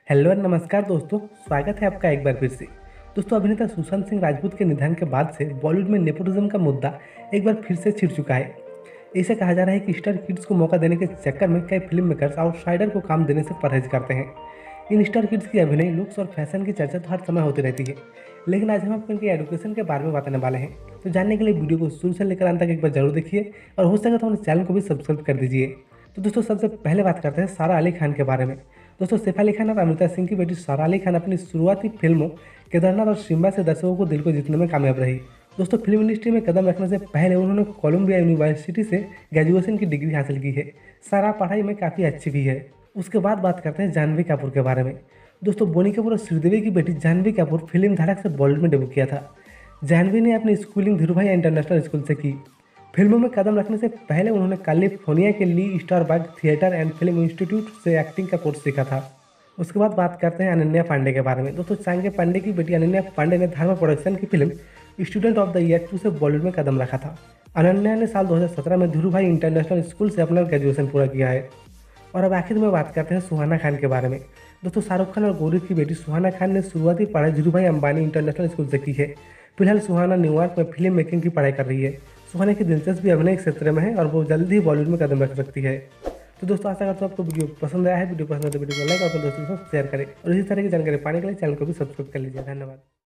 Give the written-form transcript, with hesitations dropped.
Hello और नमस्कार दोस्तों, स्वागत है आपका एक बार फिर से। दोस्तों, अभिनेता सुशांत सिंह राजपूत के निधन के बाद से बॉलीवुड में नेपोटिज्म का मुद्दा एक बार फिर से छिड़ चुका है। ऐसे कहा जा रहा है कि स्टार किड्स को मौका देने के चक्कर में कई फिल्म मेकर्स आउटसाइडर को काम देने से परहेज करते हैं। इन स्टार किड्स की अभिनय, लुक्स और फैशन की चर्चा तो हर समय होती रहती है, लेकिन आज हम आपको इनके एजुकेशन के बारे में बताने वाले हैं। तो जानने के लिए वीडियो को शुरू से लेकर अंत तक एक बार जरूर देखिए और हो सके तो हमारे चैनल को भी सब्सक्राइब कर दीजिए। तो दोस्तों, सबसे पहले बात करते हैं सारा अली खान के बारे में। दोस्तों, सैफ अली खान और अमृता सिंह की बेटी सारा अली खान अपनी शुरुआती फिल्मों केदारनाथ और सिम्बा से दर्शकों को दिल को जीतने में कामयाब रही। दोस्तों, फिल्म इंडस्ट्री में कदम रखने से पहले उन्होंने कोलंबिया यूनिवर्सिटी से ग्रेजुएशन की डिग्री हासिल की है। सारा पढ़ाई में काफ़ी अच्छी भी है। उसके बाद बात करते हैं जानवी कपूर के बारे में। दोस्तों, बोनी कपूर और श्रीदेवी की बेटी जानवी कपूर फिल्म धड़क से बॉलीवुड में डेब्यू किया था। जानवी ने अपनी स्कूलिंग धीरूभाई इंटरनेशनल स्कूल से की। फिल्मों में कदम रखने से पहले उन्होंने कैलिफोर्निया के Lee Strasberg theatre and film institute से एक्टिंग का कोर्स सीखा था। उसके बाद बात करते हैं अनन्या पांडे के बारे में। दोस्तों, चांगे पांडे की बेटी अनन्या पांडे ने धर्मा प्रोडक्शन की film student of the year 2 से बॉलीवुड में कदम रखा था। अनन्या ने साल 2017 में धीरूभाई इंटरनेशनल स्कूल से अपना ग्रेजुएशन पूरा किया है। और अब आखिर में बात करते हैं सुहाना खान के बारे में। दोस्तों, शाहरुख खान और गौरी की बेटी सुहाना खान ने शुरुआती पढ़ाई धीरूभाई अंबानी इंटरनेशनल स्कूल से की है। फिलहाल सुहाना न्यूयॉर्क में फिल्म मेकिंग की पढ़ाई कर रही है। सुहाना की दिलचस्पी अभिनय क्षेत्र में है और वो जल्द ही बॉलीवुड में कदम रख सकती है। तो दोस्तों, आशा करता हूँ आपको वीडियो पसंद आया है। वीडियो पसंद है तो वीडियो को लाइक और अपने दोस्तों के साथ शेयर करें और इसी तरह की जानकारी पाने के लिए चैनल को भी सब्सक्राइब कर लीजिए। धन्यवाद।